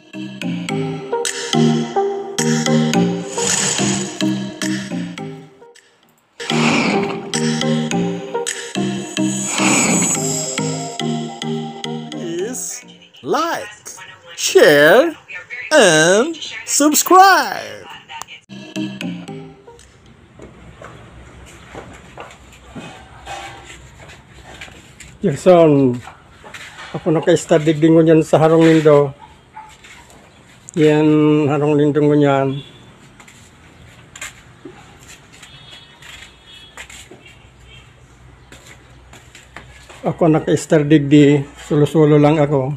Please like, share, and subscribe. Gerson, ako naka-study din ko yan sa Harong Lindo. Yan, Harong Lindo ko yan. Ako naka-study di, sulo-sulo lang ako.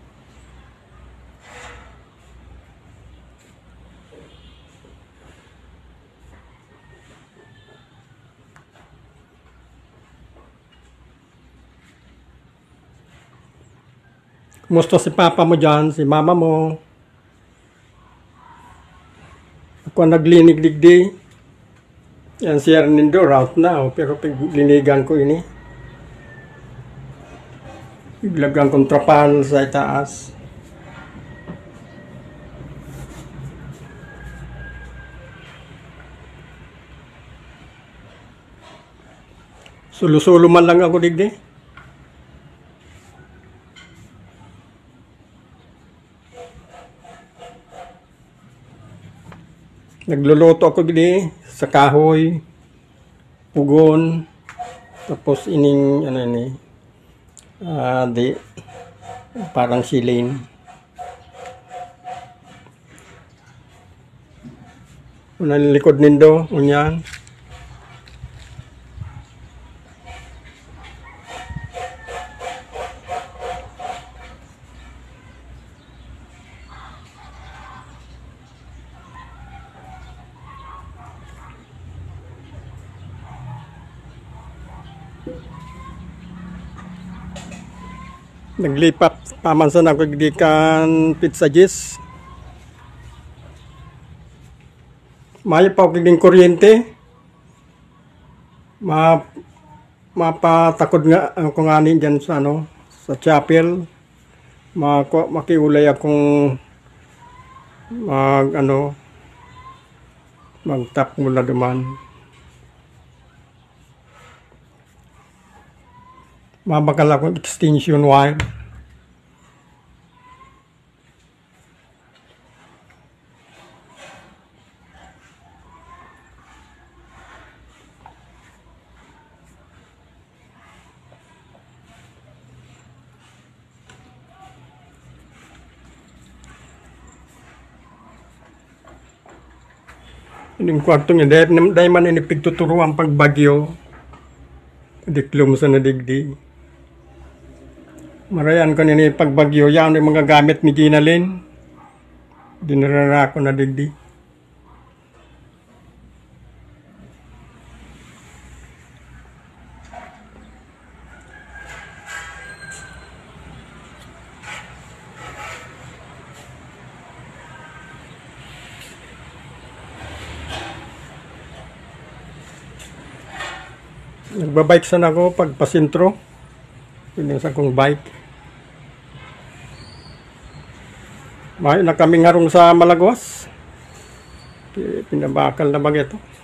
Kumusta si papa mo dyan, si mama mo? Ako naglinig di. Yan si Hernindo, route na. Pero linigan ko ini. Iglagang kontrapan sa itaas. Sulo-sulo man lang ako digdi. Nagluluto ako gini sa kahoy, pugon, tapos ining ano ini, parang silin. Unang likod nindo, unyan. Naglipat pamansan ako di kan pizza gis. May pa kaging kuryente. Mapatakod nga ako nga dyan sa ano, sa chapel. Makiulay akong magtap mula duman. Mabakal akong extension wire. Yung kwartong yun, dahil man inipigtuturo ang pagbagyo. Diklom sa nadigdi. Marayan ko nini pagbagyo, yan yung mga gamit ni Ginalyn. Dinarara ko na digdi. Nagbabike sana ako pag pasintro. Yun sa kong bike. May na kami ngarong sa Malagos. Pinabakal na bagay ito.